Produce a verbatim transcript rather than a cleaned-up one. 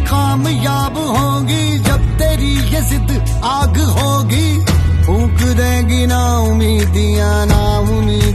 कामयाब होगी जब तेरी ये जिद आग होगी। फूंक देगी ना उम्मीदियां ना उम्मीद